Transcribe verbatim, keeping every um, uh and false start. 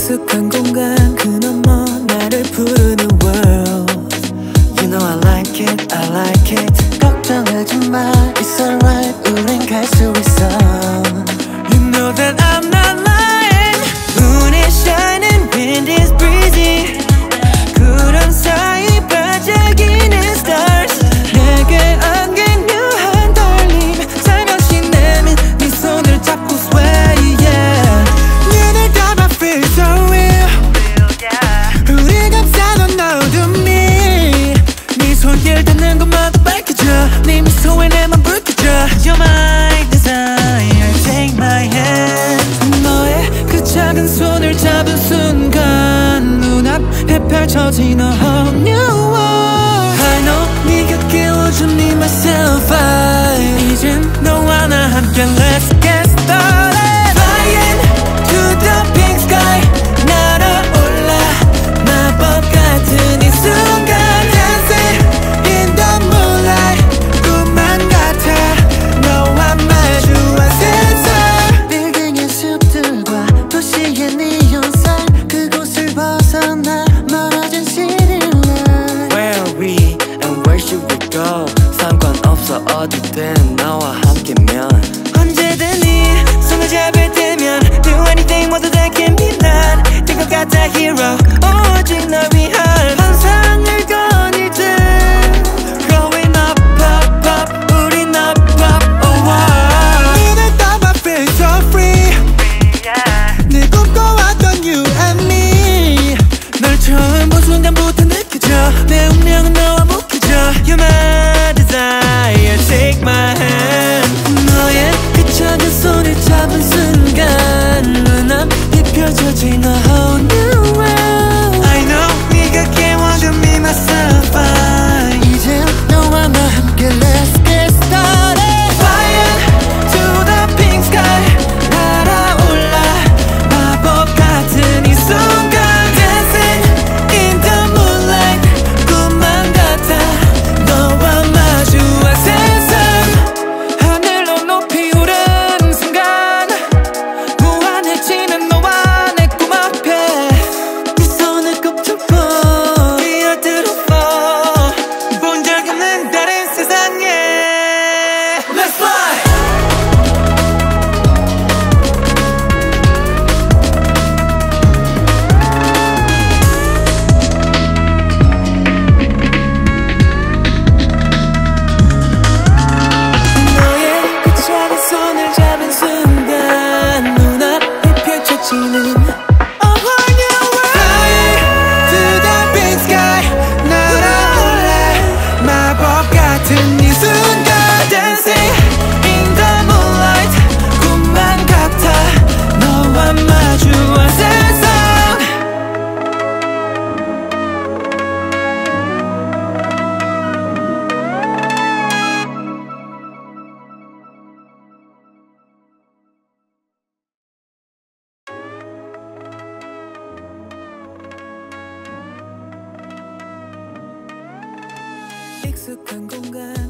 익숙한 공간 그 너머 나를 부르는 world. You know I like it, I like it. 걱정하지 마, it's alright. 우린 갈 수 있어. You know that I'm not lying. Moon is shining, wind is breezy. 구름 사이 반짝이는 stars. 내게 안긴 묘한 떨림. 살며시 내민 네 손을 잡고 sway, yeah. 눈을 감아 feel so real. 우리 감싸던 어둠이 네 손길 닿는 것마다 밝혀져. 네 미소에 내 맘 불켜져. You're my desire, take my hand. 너의 그 작은 손을 잡은 순간 눈앞에 펼쳐진 a whole new world. I know 네 곁에 오준 me myself I 이젠 너와 나 함께 let's get started. Flying to the pink sky 날아올라 마법 같은 이 순간. Dancing in the moonlight 꿈만 같아 너와 마주한 세상. 빌딩의 숲들과 도시의 네온선 그곳을 벗어나 멀어진 city light. Where are we and where should we go? 상관없어 어디든 너와 함께면. 언제든 네 손을 잡을 때면 do anything 모두 다 can be 난 될 것 같아 hero. 오직 널 위한 환상을 거닐 때 Growing up up up 우린 up up oh wow. 눈을 감아 feel so free. 늘 꿈꿔왔던 you and me. 널 처음 본 순간부터 느껴져 내 운명은 너와 묶여져. You're my desire, take my hand. 너의 그 작은 손을 잡은 순간 눈앞에 펼쳐진 a whole new world. I know 네가 깨워줘 me myself I 이젠 너와 나 함께 let's get started. Flying to the pink sky 날아올라 마법 같은 이 순간. Dancing in the moonlight 꿈만 같아 너와 마주한 세상. 하늘로 높이 오른 순간 무한해지는 너와 내 꿈 앞에 네 손을 꼭 잡고 뛰어들어 fall. 본 적 없는 다른 세상에 Let's fly. 너의 그 작은 손을 잡은 순간 눈앞에 펼쳐지는 a whole new world. Flying to the pink sky 날아올라 마법 같은 이 순간. Dancing in the moonlight 꿈만 같아 너와 마주한 세상. 익숙한 공간